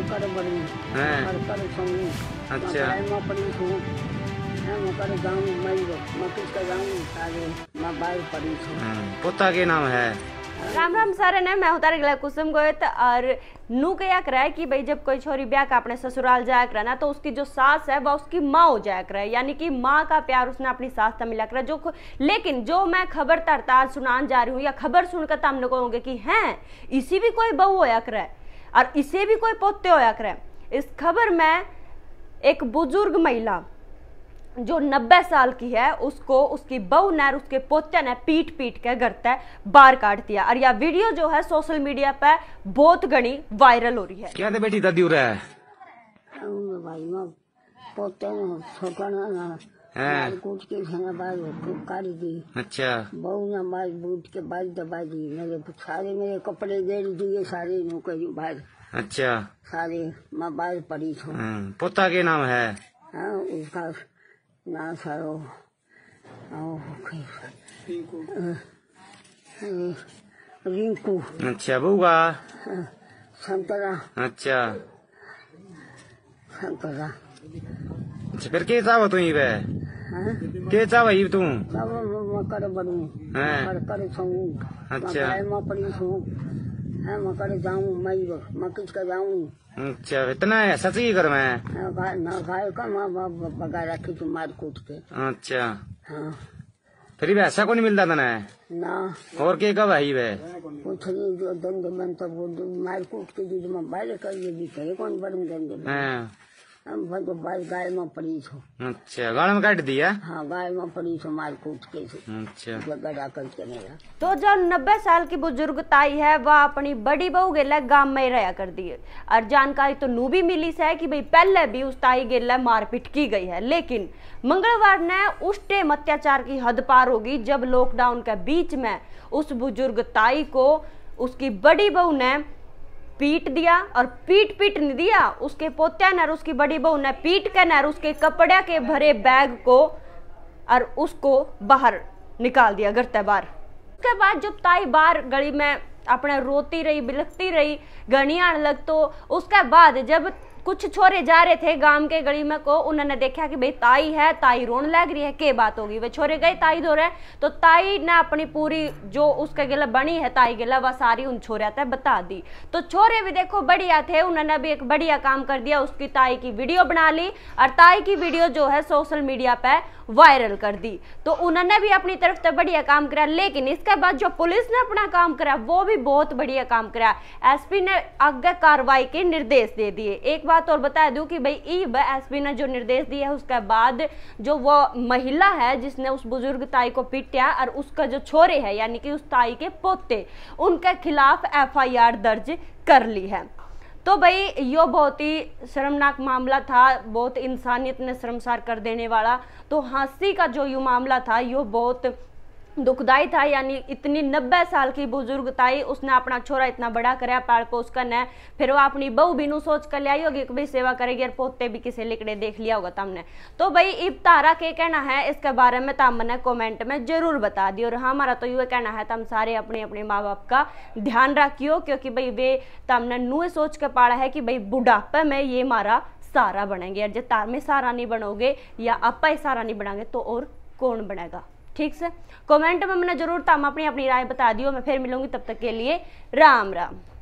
कर बड़ी कर कर संग अच्छा मैं पड़ी हूं मैं कर गांव मैं किसका गांव सारे मैं बाहर पड़ी हूं। पोता के नाम है राम राम सारे ने मैं उतार गया कुसुम गोयत और नू क्या कराए कि भाई जब कोई छोरी ब्याह का अपने ससुराल जाया करा ना तो उसकी जो सास है वह उसकी माँ हो जाया करे, यानी कि माँ का प्यार उसने अपनी सास से मिला करा जो। लेकिन जो मैं खबर तरतार सुनान जा रही हूँ या खबर सुनकर तो हम लोग कहोगे कि हैं इसी भी कोई बहू होया करे और इसे भी कोई पोते होया करे। इस खबर में एक बुजुर्ग महिला जो 90 साल की है उसको उसकी बहू ने और उसके पोते ने पीट पीट के घर से बाहर काट दिया और यह वीडियो जो है सोशल मीडिया पे बहुत घनी वायरल हो रही है। क्या बेटी दादी हो रहा है भाई मैं पोते ने छोटा ना कूट के खाना बाहर काट दी। अच्छा बहू ने बाहर बूट के बाद दबा दी, मेरे सारे मेरे कपड़े गेर दिए सारे नौकरी बाहर। अच्छा सारे मैं बाहर पड़ी हूँ। पोता के नाम है उसका ना सारो रिंकू। अच्छा बहू का संतरा। अच्छा संतरा अच्छा फिर के चाहो तू वे के चाहो तू कर बड़ू कर संग अच्छा मैं पड़ी हूँ मैं कर जाऊँ मैं किसका जाऊँ। अच्छा इतना है सची कर मैं गाय का माँ बाप बगा रखी थी मार कूट के। अच्छा हाँ फिर भी ऐसा को नहीं मिलता था ना और के कब आई वे कुछ नहीं जो दंड में तब वो मार कूट के जो मैं बाहर कर ये कौन बड़ दंड में हम तो बाहर गाय में पड़ी छो। अच्छा गाड़ में काट दिया। हाँ गाय में पड़ी छो मार कूट के। अच्छा गड़ा करके मेरा तो जो 90 साल की बुजुर्ग ताई है वह अपनी बड़ी बहू गेला गांव में रहा कर दी है और जानकारी तो नू भी मिली से है कि भाई पहले भी उस ताई गेला मारपीट की गई है। लेकिन मंगलवार ने उस टाइम अत्याचार की हद पार होगी जब लॉकडाउन के बीच में उस बुजुर्ग ताई को उसकी बड़ी बहू ने पीट दिया और पीट नहीं दिया उसके पोत्या ने और उसकी बड़ी बहू ने पीट कर न उसके कपड़े के भरे बैग को और उसको बाहर निकाल दिया घर से बाहर। उसके बाद जब ताई बाहर गली में अपने रोती रही बिलखती रही गणी आने लग तो उसके बाद जब कुछ छोरे जा रहे थे गांव के गली में को उन्होंने देखा कि भाई ताई है ताई रोने लग रही है के बात होगी। वे छोरे गए ताई दो रहे तो ताई ने अपनी पूरी जो उसके गिला बनी है ताई गिला वह सारी उन छोरे तक बता दी। तो छोरे भी देखो बढ़िया थे, उन्होंने भी एक बढ़िया काम कर दिया, उसकी ताई की वीडियो बना ली और ताई की वीडियो जो है सोशल मीडिया पे वायरल कर दी। तो उन्होंने भी अपनी तरफ से बढ़िया काम करा। लेकिन इसके बाद जो पुलिस ने अपना काम करा वो भी बहुत बढ़िया काम करा। एसपी ने आगे कार्रवाई के निर्देश दे दिए। एक बात और बता दूं कि भाई एसपी ने जो निर्देश दिया है उसके बाद जो वो महिला है जिसने उस बुजुर्ग ताई को पीटा और उसका जो छोरे है यानी कि उस ताई के पोते उनके खिलाफ FIR दर्ज कर ली है। तो भाई यो बहुत ही शर्मनाक मामला था, बहुत इंसानियत ने शर्मसार कर देने वाला। तो हंसी का जो यो मामला था यो बहुत दुखदाई था, यानी इतनी 90 साल की बुजुर्ग ताई उसने अपना छोरा इतना बड़ा कराया पाल पोस कर न, फिर वो अपनी बहू भी सोच कर ले आई होगी कि भाई सेवा करेगी और पोते भी किसी लिकड़े देख लिया होगा तुमने। तो भाई इब तारा के कहना है इसके बारे में तुमने कमेंट में जरूर बता दियो। और हमारा तो ये कहना है तुम सारे अपने अपने माँ बाप का ध्यान रखियो, क्योंकि भाई वे तुमने नुए सोच कर पाड़ा है कि भाई बुढ़ापे में ये हमारा सहारा बनेंगे, और जब तार में सहारा नहीं बनोगे या आपा ही सहारा नहीं बनाएंगे तो और कौन बनेगा। ठीक से कमेंट में मैंने जरूर तुम अपनी अपनी राय बता दियो। मैं फिर मिलूंगी, तब तक के लिए राम राम।